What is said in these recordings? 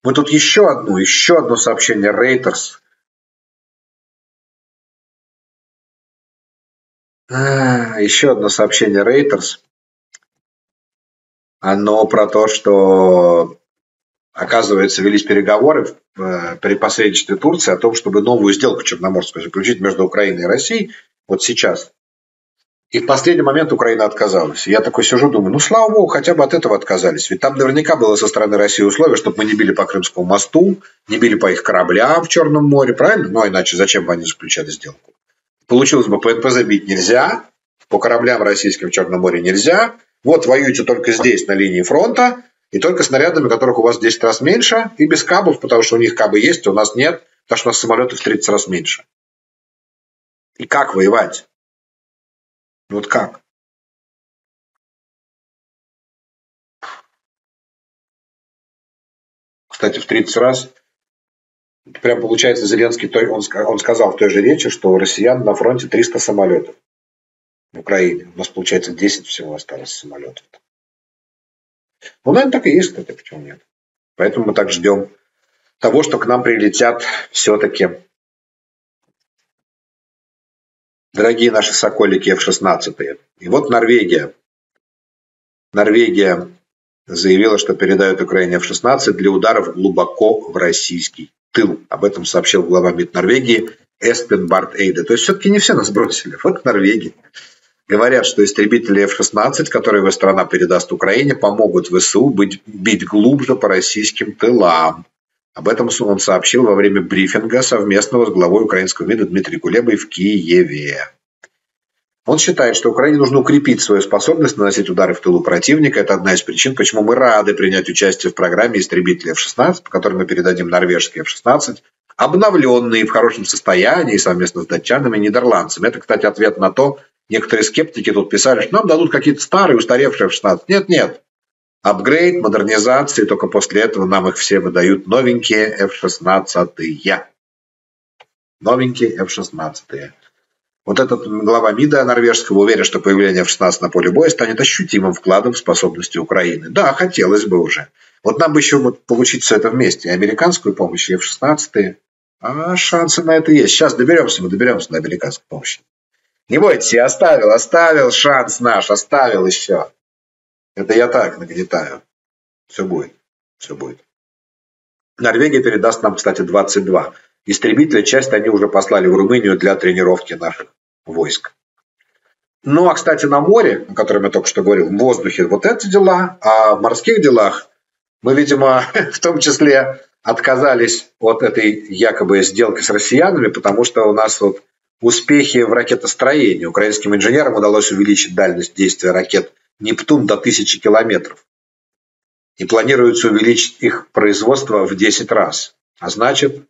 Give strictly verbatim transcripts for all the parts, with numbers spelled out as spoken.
Мы тут еще одну, еще одно сообщение Reuters. А, еще одно сообщение Reuters. Оно про то, что, оказывается, велись переговоры в, при посредничестве Турции о том, чтобы новую сделку черноморскую заключить между Украиной и Россией вот сейчас. И в последний момент Украина отказалась. Я такой сижу, думаю, ну, слава богу, хотя бы от этого отказались. Ведь там наверняка было со стороны России условие, чтобы мы не били по Крымскому мосту, не били по их кораблям в Черном море, правильно? Ну, а иначе зачем бы они заключали сделку? Получилось бы, по эн пэ зэ бить нельзя, по кораблям российским в Черном море нельзя. Вот воюете только здесь, на линии фронта, и только снарядами, которых у вас в десять раз меньше, и без кабов, потому что у них кабы есть, а у нас нет, потому что у нас самолетов в тридцать раз меньше. И как воевать? Вот как? Кстати, в тридцать раз, прям получается, Зеленский, он, он сказал в той же речи, что у россиян на фронте триста самолетов в Украине. У нас, получается, десять всего осталось самолетов. Ну, наверное, так и есть, кстати, почему нет. Поэтому мы так ждем того, что к нам прилетят все-таки дорогие наши соколики эф шестнадцать. И вот Норвегия. Норвегия заявила, что передает Украине эф шестнадцать для ударов глубоко в российский тыл. Об этом сообщил глава МИД Норвегии Эспен Барт Эйде. То есть все-таки не все нас бросили. Вот Норвегия. Говорят, что истребители эф шестнадцать, которые его страна передаст Украине, помогут вэ эс у быть, бить глубже по российским тылам. Об этом он сообщил во время брифинга совместного с главой украинского МИДа Дмитрием Кулебой в Киеве. Он считает, что Украине нужно укрепить свою способность наносить удары в тылу противника. Это одна из причин, почему мы рады принять участие в программе истребителей эф шестнадцать, по которой мы передадим норвежские эф шестнадцать, обновленные в хорошем состоянии совместно с датчанами и нидерландцами. Это, кстати, ответ на то, некоторые скептики тут писали, что нам дадут какие-то старые, устаревшие эф шестнадцать. Нет, нет. Апгрейд, модернизации, только после этого нам их все выдают новенькие эф шестнадцать. Новенькие эф шестнадцать. Вот этот глава МИДа норвежского уверен, что появление эф шестнадцать на поле боя станет ощутимым вкладом в способности Украины. Да, хотелось бы уже. Вот нам бы еще вот получить все это вместе. И американскую помощь, и эф шестнадцать. А шансы на это есть. Сейчас доберемся, мы доберемся до американской помощи. Не бойтесь, я оставил, оставил шанс наш, оставил еще. Это я так нагнетаю. Все будет, все будет. Норвегия передаст нам, кстати, двадцать два. Истребители, часть они уже послали в Румынию для тренировки наших войск. Ну, а, кстати, на море, о котором я только что говорил, в воздухе вот эти дела, а в морских делах мы, видимо, в том числе отказались от этой якобы сделки с россиянами, потому что у нас вот успехи в ракетостроении. Украинским инженерам удалось увеличить дальность действия ракет «Нептун» до тысячи километров. И планируется увеличить их производство в десять раз. А значит,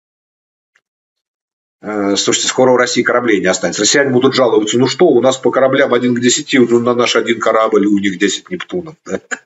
э, слушайте, скоро у России кораблей не останется. Россияне будут жаловаться, ну что, у нас по кораблям один к десяти, на наш один корабль, и у них десять «Нептунов». Да?